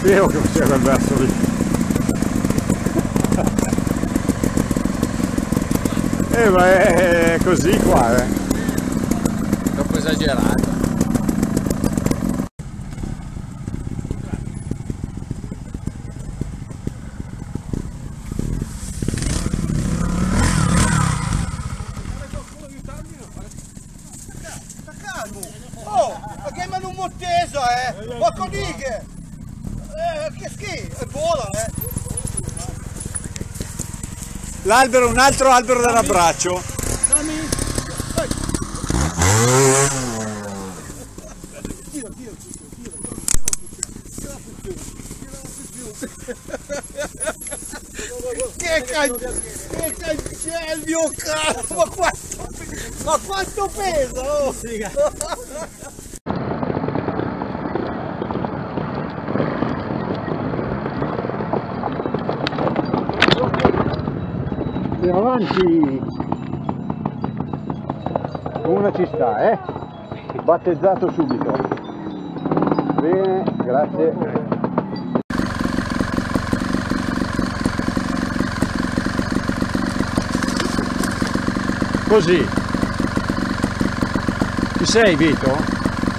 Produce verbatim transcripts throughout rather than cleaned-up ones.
sapevo che non sia quel verso lì. Eh ma è così qua, eh. Troppo esagerato. Oh, ma che mi hanno motteso, eh! Ma con righe! Eh, che schifo! È buona, eh! L'albero, un altro albero da abbraccio. Dammi! Tira, tira, tira, tira, tira, che cancello, mio caro! Ma quanto, ma quanto pesa, oh! Andiamo avanti. Una ci sta, eh? Battezzato subito. Bene, grazie. Così. Ci sei, Vito?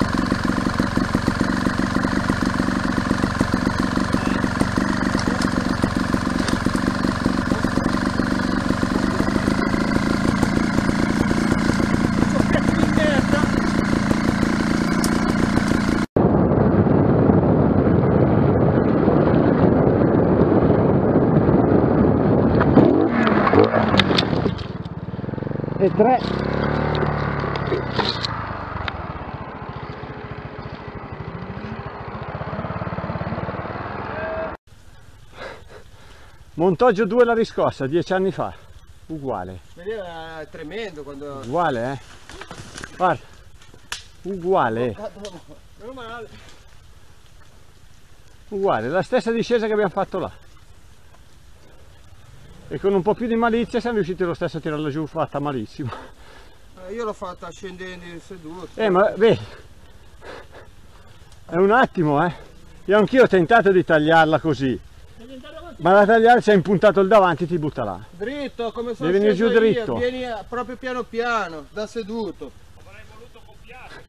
E tre. Montoggio due la riscossa, dieci anni fa, uguale. Era tremendo quando... Uguale, eh? Guarda, uguale. Meno male. Uguale, la stessa discesa che abbiamo fatto là. E con un po' più di malizia siamo riusciti lo stesso a tirarla giù, fatta malissimo. Eh, io l'ho fatta scendendo in seduto. Eh ma vedi, è un attimo, eh. Io anch'io ho tentato di tagliarla così. Ma da tagliare si è impuntato il davanti e ti butta là. Dritto, come sono Devi venire giù sceso io, dritto. vieni proprio piano piano, da seduto. Avrei voluto copiare.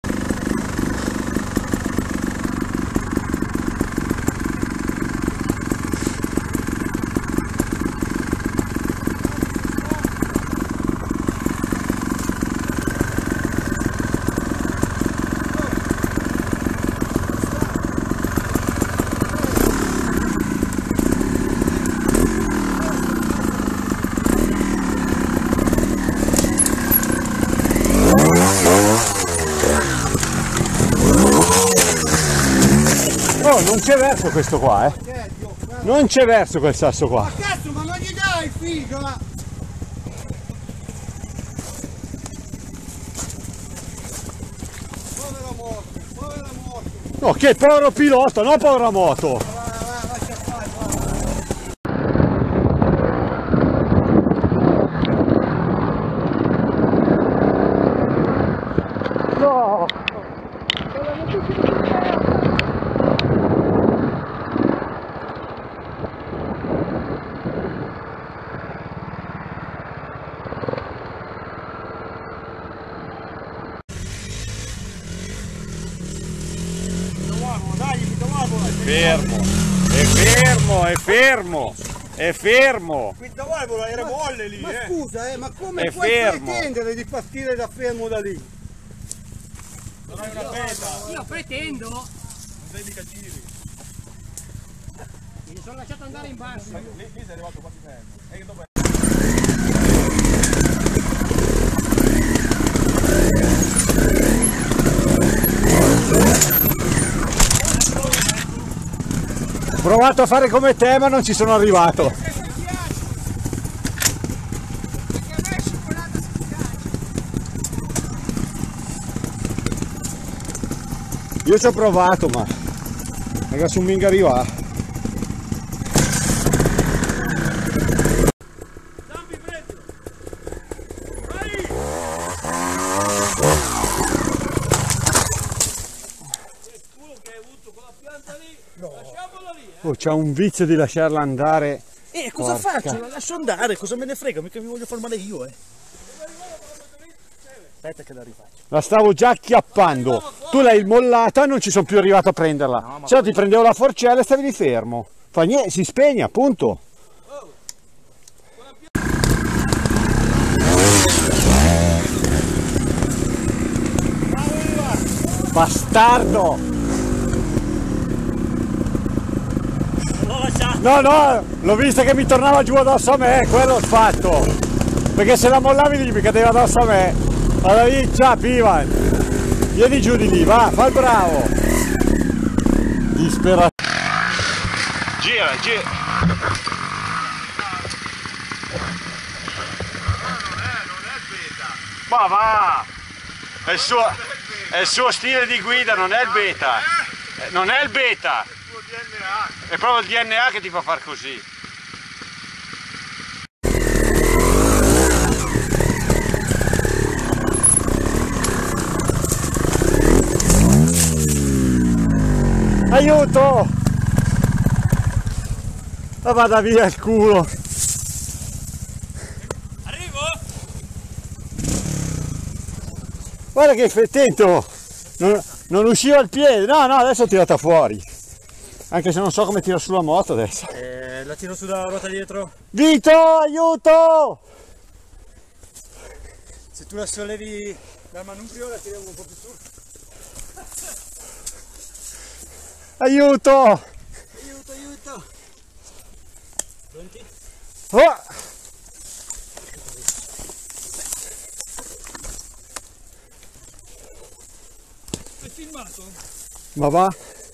Oh, non c'è verso questo qua, eh. Non c'è verso quel sasso qua. Ma cazzo, ma non gli dai, figa! Povera moto, povera moto. No, che povero pilota, no povera moto. Va, va, lascia fare, va. No. Fermo, è fermo, è fermo, è fermo. Quinta valvola era molle lì, ma eh. Scusa, eh, ma come È puoi fermo. pretendere di partire da fermo da lì? Non hai una peta. Io pretendo, Non sei mica giri. mi sono lasciato andare in basso. Lì, lì sei arrivato quasi fermo. E dov'è? Ho provato a fare come te ma non ci sono arrivato. Io ci ho provato ma ragazzi un minga arriva. Zampi, prendilo. Vai! Che culo che hai avuto con la pianta lì. Lasciamolo lì, Oh, c'ha un vizio di lasciarla andare. Eh, cosa Porca. faccio? La lascio andare, cosa me ne frega? Mica mi voglio far male io, eh. Aspetta che la rifaccio. La stavo già acchiappando. Tu l'hai mollata, non ci sono più arrivato a prenderla. No, ma Se no poi- ti prendevo la forcella e stavi lì fermo. Fa niente, si spegne, appunto. Bastardo! L'ho lasciato. No, no, l'ho vista che mi tornava giù addosso a me, quello ho fatto. Perché se la mollavi lì mi cadeva addosso a me. Allora lì, ciao, Ivan. Vieni giù di lì, va, fa il bravo. Disperato. Gira, gira. Ma va! È il suo, è il suo stile di guida, non è il beta. Eh, Non è il beta. È proprio il D N A che ti fa far così. Aiuto! Ma vada via il culo! Arrivo? Guarda che fettento! Non, non usciva il piede! No, no, adesso ho tirata fuori! Anche se non so come tira sulla moto adesso. Eh, la tiro su dalla ruota dietro. Vito, aiuto! Se tu la sollevi dal manubrio la tiriamo un po' più su. Aiuto! Aiuto, aiuto! Pronti? Oh! Hai filmato? Ma va?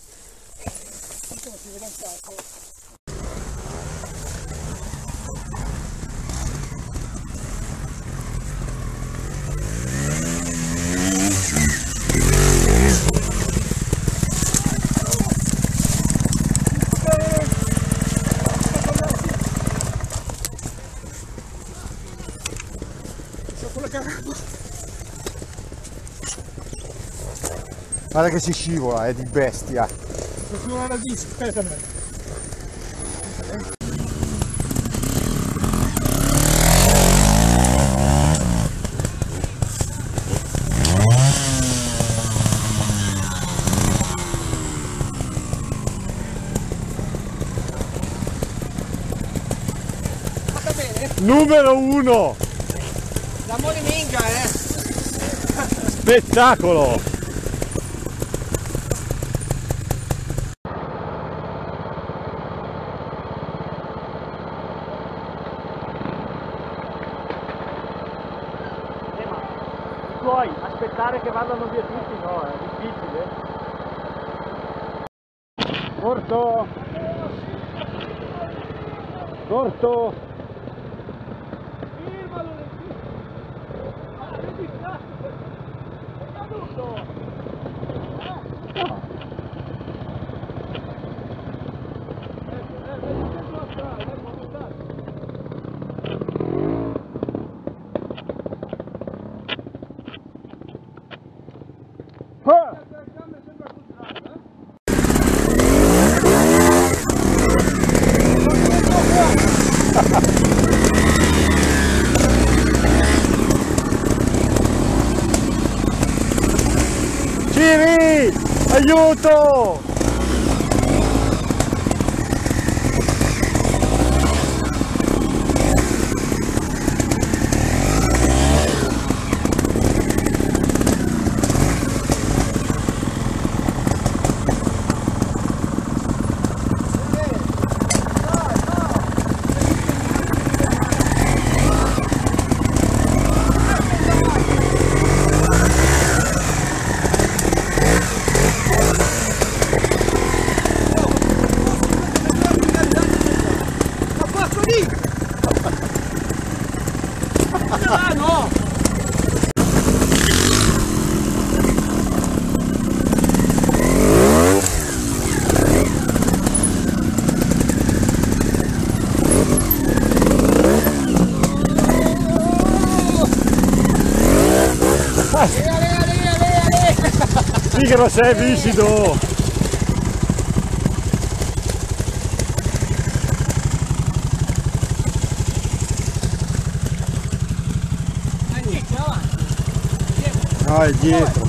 Guarda che si scivola, è di bestia. Suona la disco, aspetta. Fatta bene? Numero uno! L'amore minga, eh! Spettacolo! Puoi aspettare che vadano via tutti? No, è difficile. Corto! Corto! Ah! Ciri! Aiuto! Sì che non sei viscido! No, è dietro.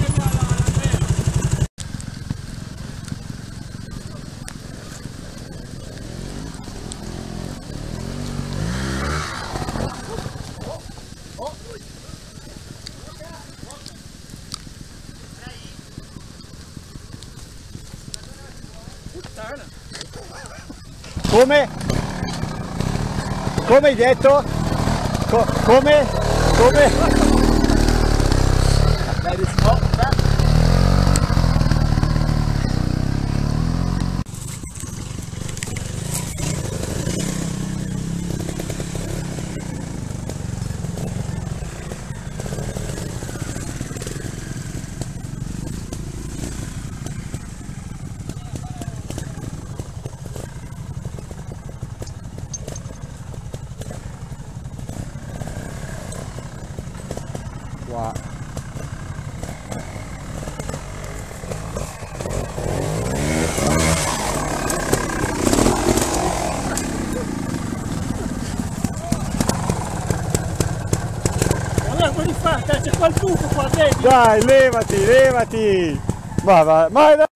Come? Come hai detto? Co come? Come? Qua. Guarda quelli fa, c'è qualcuno qua dentro. Dai, levati, levati! Va, va, vai, dai!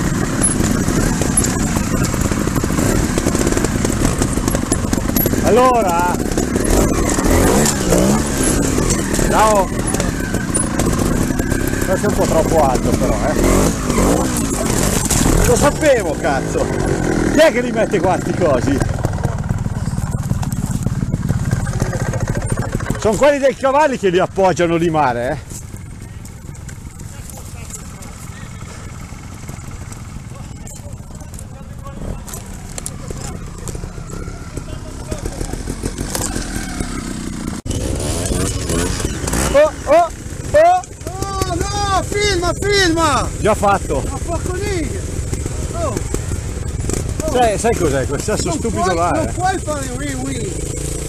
Allora, ciao! Questo è un po' troppo alto però, eh! Lo sapevo, cazzo! Chi è che li mette qua sti cosi? Sono quelli dei cavalli che li appoggiano di mare, eh! Oh, oh, oh! Oh no, filma, filma! Già fatto! Ma poco lì! Oh, Sai, sai cos'è quel sasso non stupido puoi, là? non eh? puoi fare wii wii!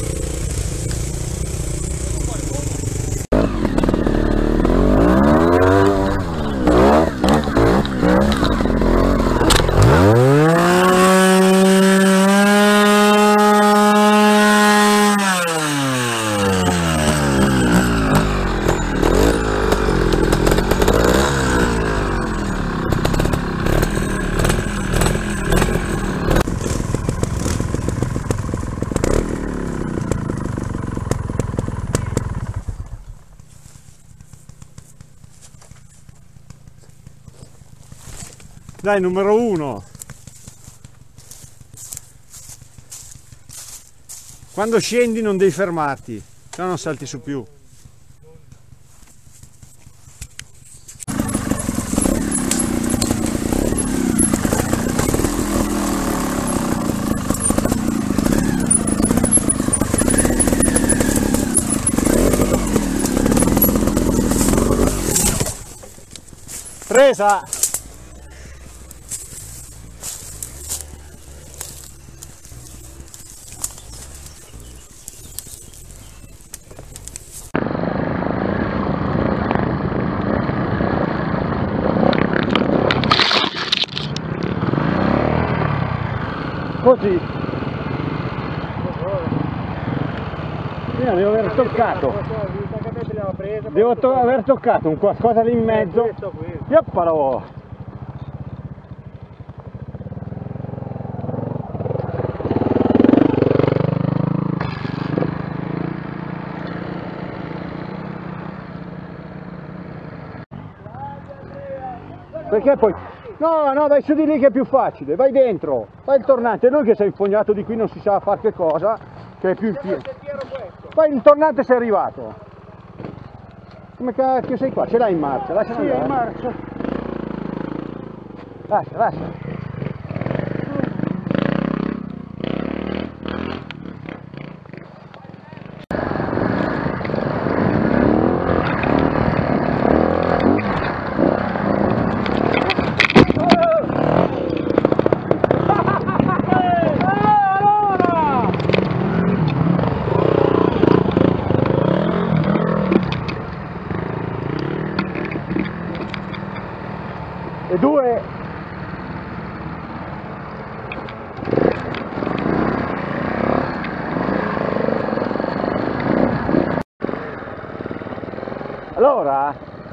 Dai, numero uno! Quando scendi non devi fermarti, se no non salti su più. Presa! Così. Io devo aver toccato. Devo to aver toccato un qualcosa lì in mezzo. Yappalo! Perché poi... No, no, vai su di lì che è più facile, vai dentro, fai il tornante, lui che si è infognato di qui non si sa fare che cosa, che è più il pieno. Poi il tornante sei arrivato. Come cacchio sei qua? Ce l'hai in marcia, lascia andare. Sì, in marcia. Lascia, lascia. E due. Allora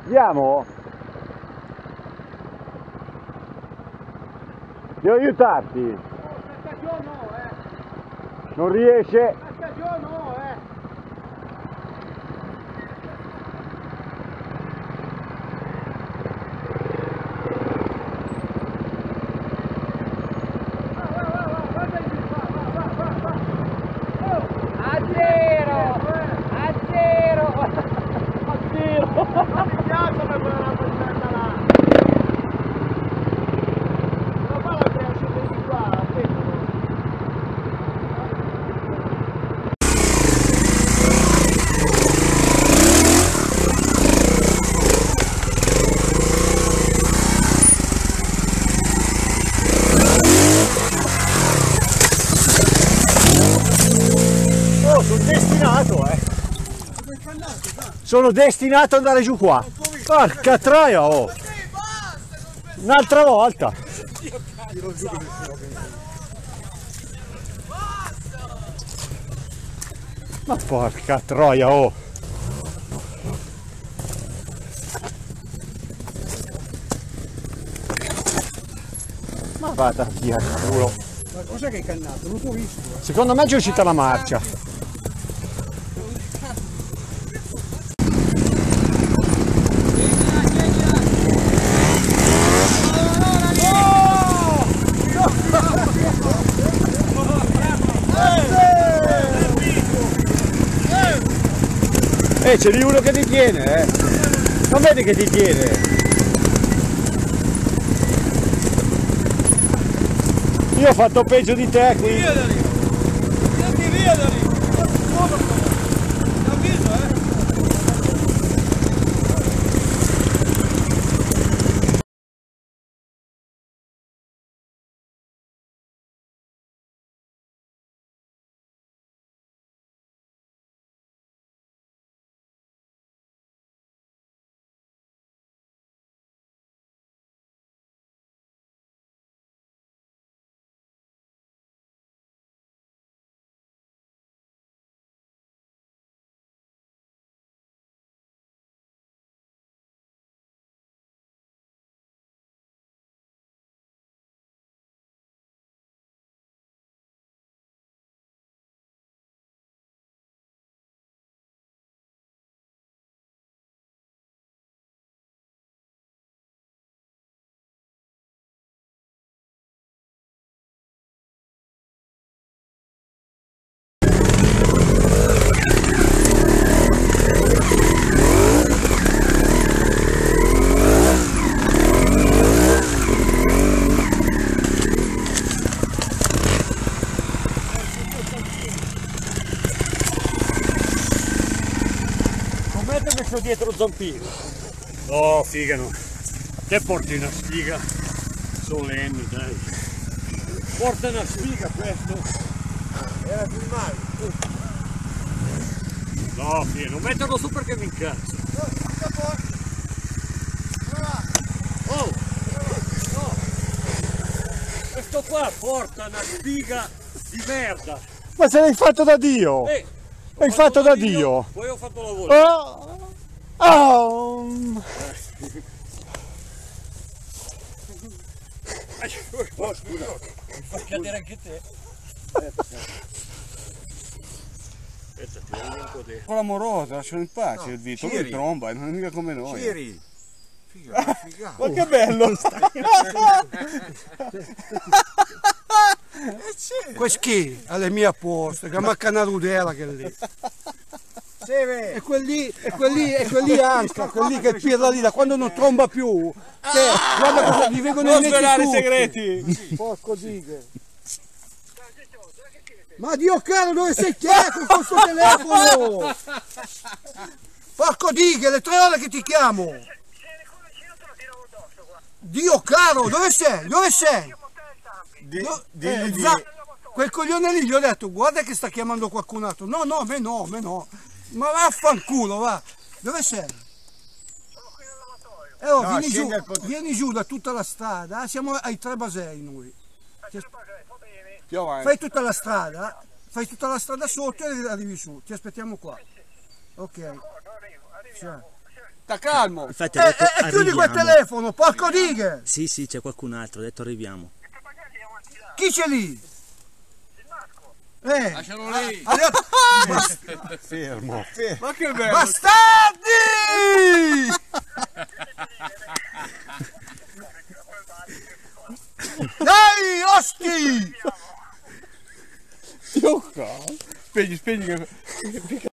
Andiamo? Devo aiutarti? Non riesce? Sono destinato ad andare giù qua. Porca troia, oh! Un'altra volta! Ma porca troia, oh! Ma vada via il culo! Ma cos'è che hai cannato? Non t'ho visto. Secondo me c'è uscita la marcia. Eh, c'è di uno che ti tiene, eh! Non vedi che ti tiene! Io ho fatto peggio di te qui! Via da lì! Andiamo via da lì! L'ho visto, eh! Messo dietro zampino. Oh, figa no. Te porti una sfiga solenne, dai. Porta una sfiga questo. Era filmato. No, figa, non metterlo su perché mi incazzo. Oh! No! Questo qua porta una sfiga di merda. Ma se l'hai fatto da Dio! Eh, l'hai fatto da Dio! Dio. Poi ho fatto lavoro. Oh! Oh! Oh, scusa, mi fai cadere anche te. Con l'amorosa, lascialo in pace il Vito, lui tromba, non è mica come noi. Ciri. Figa, figa. Ma che bello! Questo chi? Alle mie poste, che mi ha canarudela che è lì. E quel lì, e quel lì, e quel lì anche, quel lì che pirla lì da quando non tromba più. Che, guarda cosa gli vengono in mente tutti. segreti! Porco dighe. Ma Dio caro, dove sei te con questo telefono? Porco dighe, le tre ore che ti chiamo. Dio caro, dove sei? Dove sei? Di, No, di, eh, di, za- quel coglione lì gli ho detto, guarda che sta chiamando qualcun altro. No, no, a me no, a me no. Ma vaffanculo, va. Dove sei? Sono qui nel lavatorio. Eh, oh, No, vieni, scende giù, al pot- vieni giù da tutta la strada, eh, siamo ai tre basei noi. Ti as- più avanti. fai tutta la strada, fai tutta la strada sotto e arrivi su. Ti aspettiamo qua. Ok. Ciao. Sta calmo. Infatti E ha detto, eh, eh, chiudi quel arriviamo. telefono, porco dighe! Sì, sì, c'è qualcun altro, ha detto arriviamo. Chi c'è lì? Eh, Lascialo lì. Fermo. Ma che bello. bastardi! Dai, osti! Spegni, spegni che...